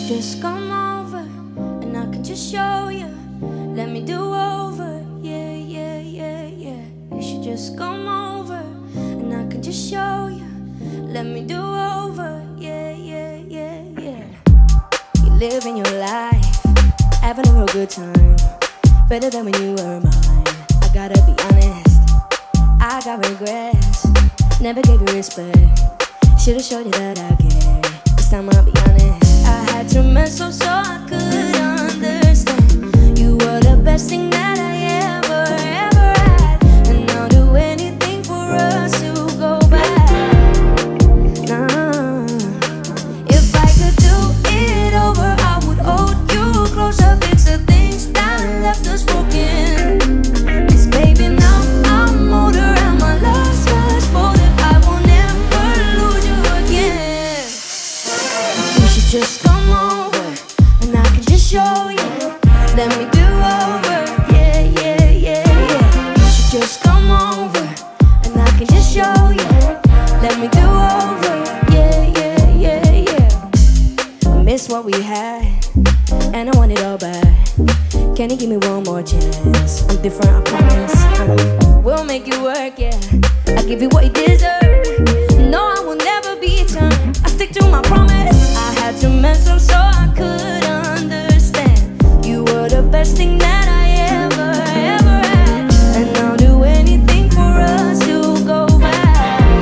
should just come over and I can just show you. Let me do over, yeah, yeah, yeah, yeah. You should just come over and I can just show you. Let me do over, yeah, yeah, yeah, yeah. You living your life, having a real good time, better than when you were mine. I gotta be honest, I got regrets, never gave you respect. Should've showed you that I care. This time I'll be honest, I had to mess up so I could understand. You were the best thing that I ever had, and I'll do anything for us to go back. Nah. If I could do it over, I would hold you closer, fix the things that left us broken. 'Cause baby, now I'm older and my love's much bolder. I will never lose you again. You should just come over and I can just show you. Let me do over, yeah, yeah, yeah, yeah. You should just come over and I can just show you. Let me do over, yeah, yeah, yeah, yeah. I miss what we had and I want it all back. Can you give me one more chance? I'm different, I promise. We'll make it work, yeah. I'll give you what you deserve. No, I will never be turned. I stick to my promise. I had to mess up so I could understand. You were the best thing that I ever had, and I'll do anything for us to go back.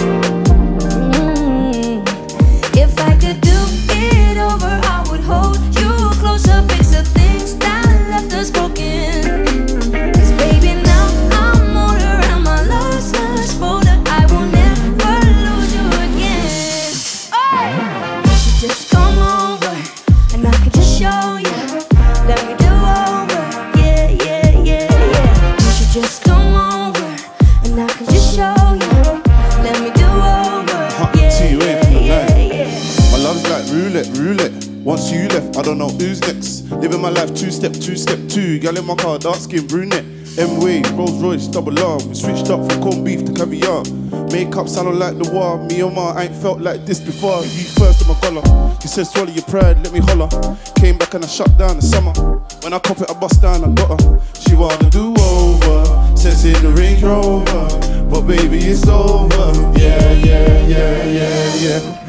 If I could do it over, I would hold you closer, fix the things that left us broken. 'Cause baby, now I'm older and my love's much bolder. I will never lose you again. Oh! You should just come over and I can just show you. Let me do over, yeah, yeah, yeah, yeah. You should just come over and I can just show you. Let me do over, yeah, yeah, yeah, yeah. My love's like roulette, roulette. Once you left, I don't know who's next. Living my life two-step, two-step, two. Girl in my car, dark skin, brunette. M-Way, Rolls Royce, double R. We switched up from corned beef to caviar. Makeup sounded like the war. Me or Ma, I ain't felt like this before. You first in my collar. You said swallow your pride, let me holler. Came back and I shut down the summer. When I cop it, I bust down, I got her. She wanna do over, says in the Range Rover. But baby, it's over. Yeah, yeah, yeah, yeah, yeah.